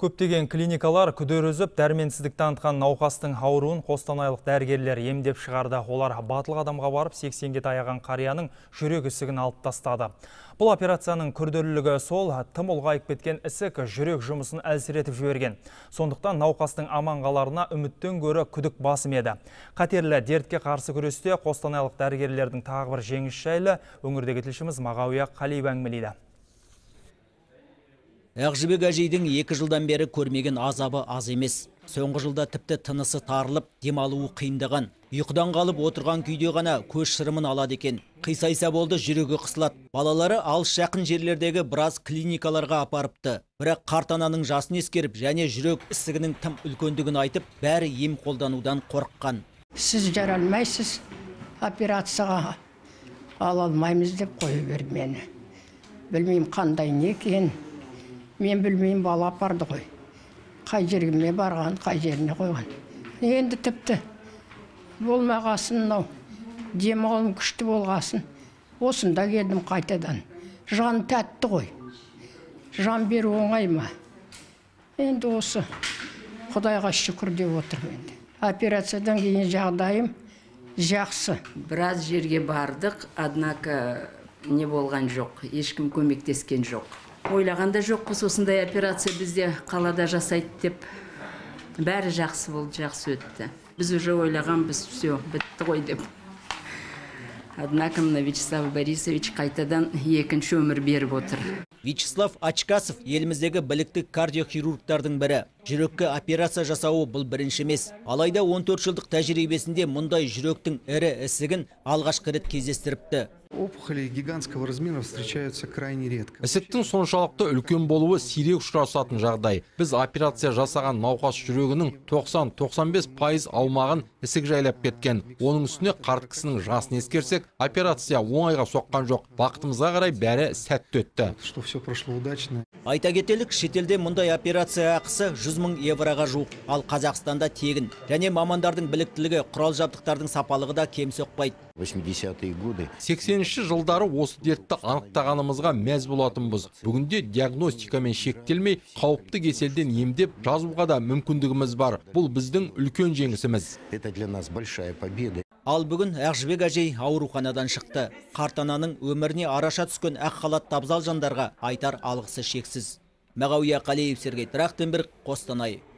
Көптеген клиникалар күдер үзіп, дәрменсіздік танытқан науқастың ауруын қостанайлық дәрігерлер емдеп шығарды. Олар батыл адамға барып 80-ге таяған қарияның жүрек ісігін алып тастады. Бұл операцияның күрделілігі сол, тым ұлғайып кеткен ісік жүрек жұмысын әлсіретіп жіберген. Сондықтан науқастың аман қаларына үміттен гөрі күдік басым еді. Қатерлі дертке қарсы күресте қостанайлық дәрігерлердің тағы бір жеңіс жайлы өңірдегі тілшіміз Мағауия Қалиев әңгімелейді. Ақжібек әжейдің 2 жылдан бері көрмеген азабы аз емес. Соңғы жылда тіпті тынысы тарылып, демалуы қиындаған. Ұйқыдан қалып отырған күйде ғана көз шырымын алады екен. Қисайса болды, жүрегі қысылады. Балалары алыс жақын жерлердегі біраз клиникаларға апарыпты. Бірақ қарт ананың жасын ескеріп, және жүрек ісігінің тым үлкендігін айтып, бәрі ем қолданудан қорыққан. Сіз жаралмайсыз, операцияға ала алмаймыз деп қойып берді мені. Білмеймін қандай не екен. Мен білмеймін, бала апарды ғой. Қай жерге барған, қай жеріне қойған. Енді тіпті болмағасын, демалым күшті болғасын. Осында келдім қайтадан. Жан тәтті ғой. Жан беру оңай ма? Енді осы Құдайға шүкір деп отырмын енді. Операциядан кейін жағдайым жақсы. Біраз жерге бардық, однако не болған жоқ. Ешкім көмектескен жоқ. Ойлағанда жоқпыз, осындай операция бізде қалада жасайды деп. Бәрі жақсы болды, жақсы өтті. Біз уже ойлағанбыз, все, бітті ғой деп. Однако мына Вячеслав Борисович қайтадан екінші өмір беріп отыр. Вячеслав Ачкасов еліміздегі білікті кардиохирургтардың бірі. Жүрекке операция жасауы бұл бірінші емес. Алайда 14 жылдық тәжірибесінде мұндай жүректің ірі ісігін алғашқы рет кездестіріпті. Опухоли гигантского размера встречаются крайне редко. Ісіктің соншалықты үлкен болуы сирек ұшырасатын жағдай. Біз операция жасаған науқас жүрегінің 90-95% аумағын ісік жайлап кеткен. Оның үстіне қарт кісінің жасын ескерсек, операция оңайға соққан жоқ. Бақытымызға қарай бәрі сәтті өтті. Что все прошло удачно. Айта кетелік, шетелде мұндай операция ақысы 100 000 евроға жуық, ал Қазақстанда тегін. Және мамандардың біліктілігі, құрал жабдықтардың сапалығы да кем соқпайды. 80-е годы. 80-ші жылдары осы дертті анықтағанымызға мәз болатынбыз. Бүгінде диагностикамен шектелмей, қауіпті кеселден емдеп жазуға да мүмкіндігіміз бар. Бұл біздің үлкен жеңісіміз. Это для нас большая победа. Ал бүгін Ақжібек әжей ауруханадан шықты. Қарт ананың өміріне араша түскен ақ халатты абзал жандарға айтар алғысы шексіз. Мағауия Қалиев, Сергей Трахтенберг, Қостанай.